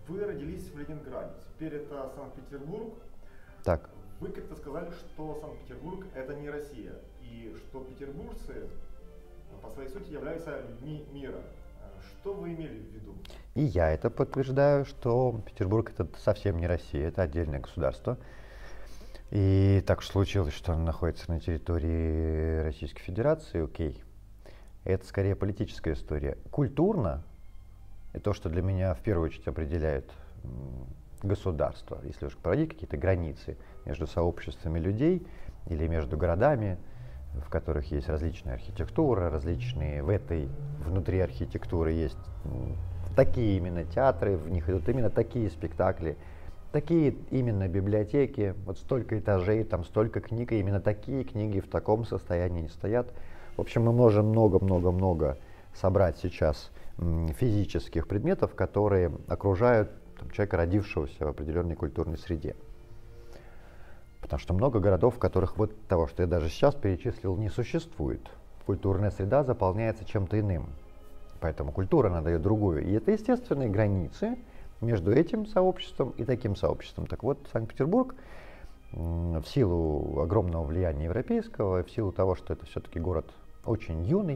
Вы родились в Ленинграде, теперь это Санкт-Петербург. Так. Вы как-то сказали, что Санкт-Петербург это не Россия, и что петербуржцы по своей сути являются людьми мира. Что вы имели в виду? И я это подтверждаю, что Петербург это совсем не Россия, это отдельное государство. И так уж случилось, что он находится на территории Российской Федерации, окей. Это скорее политическая история. Культурно, и то, что для меня в первую очередь определяет государство, если уж проводить какие-то границы между сообществами людей или между городами, в которых есть различная архитектура, различные внутри архитектуры есть такие именно театры, в них идут именно такие спектакли, такие именно библиотеки, вот столько этажей, там столько книг, и именно такие книги в таком состоянии стоят. В общем, мы можем много-много-много собрать сейчас физических предметов, которые окружают человека, родившегося в определенной культурной среде. Потому что много городов, в которых вот того, что я даже сейчас перечислил, не существует. Культурная среда заполняется чем-то иным. Поэтому культура надает другую. И это естественные границы между этим сообществом и таким сообществом. Так вот, Санкт-Петербург в силу огромного влияния европейского, в силу того, что это все-таки город очень юный,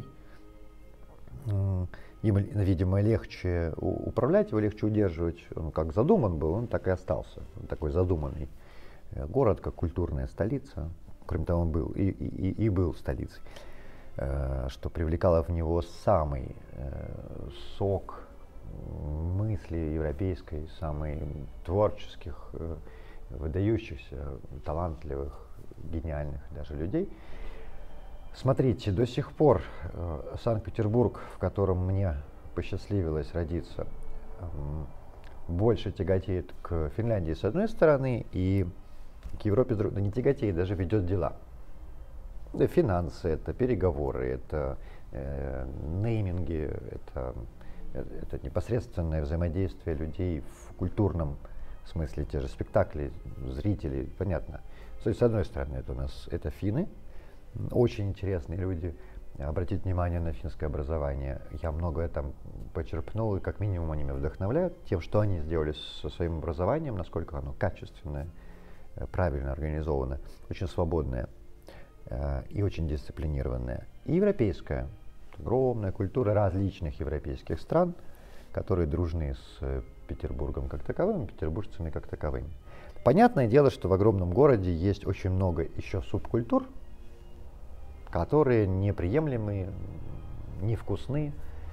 им, видимо, легче управлять, его легче удерживать. Он как задуман был, он так и остался. Он такой задуманный город, как культурная столица. Кроме того, он был и был столицей, что привлекало в него самый сок мысли европейской, самый творческих, выдающихся, талантливых, гениальных даже людей. Смотрите, до сих пор Санкт-Петербург, в котором мне посчастливилось родиться, больше тяготеет к Финляндии с одной стороны и к Европе с другой. Да не тяготеет, даже ведет дела. Это финансы, это переговоры, это нейминги, это непосредственное взаимодействие людей в культурном смысле, те же спектакли, зрители, понятно. То есть, с одной стороны, это у нас это финны, очень интересные люди. Обратите внимание на финское образование. Я многое там почерпнул, и как минимум они меня вдохновляют тем, что они сделали со своим образованием, насколько оно качественное, правильно организованное, очень свободное и очень дисциплинированное. И европейская. Огромная культура различных европейских стран, которые дружны с Петербургом как таковым, петербуржцами как таковыми. Понятное дело, что в огромном городе есть очень много еще субкультур, которые неприемлемы, невкусны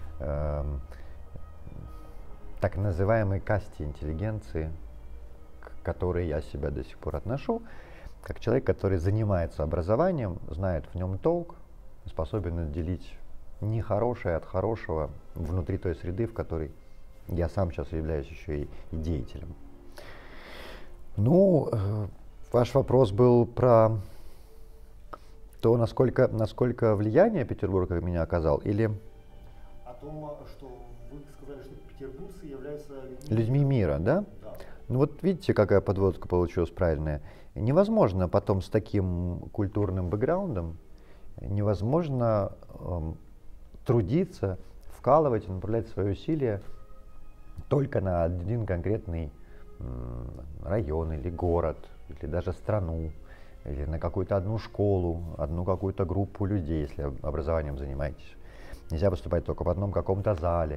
так называемой касте интеллигенции, к которой я себя до сих пор отношу, как человек, который занимается образованием, знает в нем толк, способен отделить нехорошее от хорошего внутри той среды, в которой я сам сейчас являюсь еще и деятелем. Ну, ваш вопрос был про то, насколько влияние Петербург на меня оказал, или о том, что вы сказали, что петербуржцы являются людьми мира, да? Да. Ну вот видите, какая подводка получилась правильная. Невозможно потом с таким культурным бэкграундом, невозможно трудиться, вкалывать, направлять свои усилия только на один конкретный район или город, или даже страну, или на какую-то одну школу, одну какую-то группу людей, если образованием занимаетесь. Нельзя выступать только в одном каком-то зале.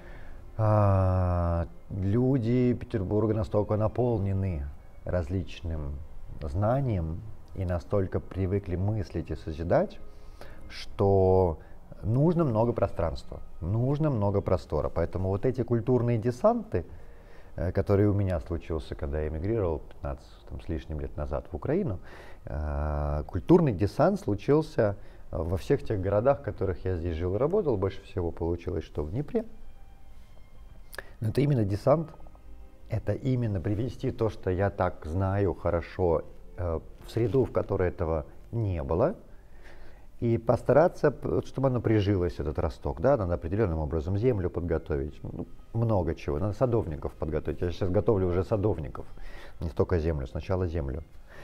Люди Петербурга настолько наполнены различным знанием и настолько привыкли мыслить и созидать, что нужно много пространства, нужно много простора. Поэтому вот эти культурные десанты, который у меня случился, когда я эмигрировал 15 с лишним лет назад в Украину, культурный десант случился во всех тех городах, в которых я здесь жил и работал. Больше всего получилось, что в Днепре. Но это именно десант, это именно привести то, что я так знаю хорошо, в среду, в которой этого не было, и постараться, чтобы оно прижилось, этот росток, да, надо определенным образом землю подготовить, много чего, надо садовников подготовить. Я сейчас готовлю уже садовников, не столько землю, сначала землю.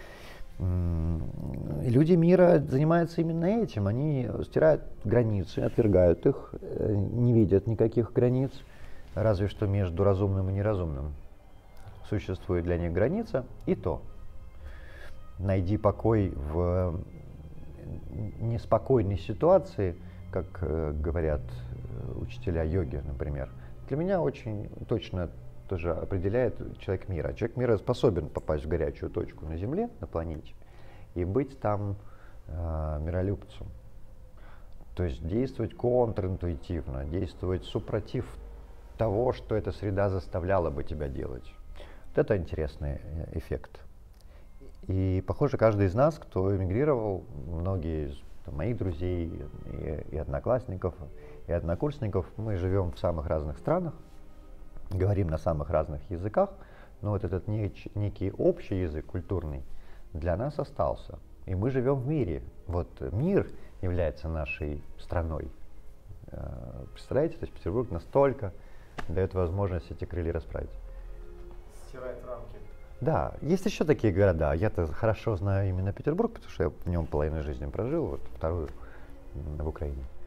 И люди мира занимаются именно этим, они стирают границы, отвергают их, не видят никаких границ, разве что между разумным и неразумным. Существует для них граница, и то. Найди покой в неспокойной ситуации, как говорят учителя йоги, например. Для меня очень точно тоже определяет человек мира. Человек мира способен попасть в горячую точку на Земле, на планете, и быть там миролюбцем. То есть действовать контринтуитивно, действовать супротив того, что эта среда заставляла бы тебя делать. Вот это интересный эффект. И, похоже, каждый из нас, кто эмигрировал, многие из моих друзей и одноклассников, и однокурсников, мы живем в самых разных странах, говорим на самых разных языках, но вот этот некий общий язык культурный для нас остался. И мы живем в мире. Вот мир является нашей страной. Представляете, то есть Петербург настолько дает возможность эти крылья расправить. Стирает рамки. Да, есть еще такие города. Я-то хорошо знаю именно Петербург, потому что я в нем половину жизни прожил, вот вторую в Украине.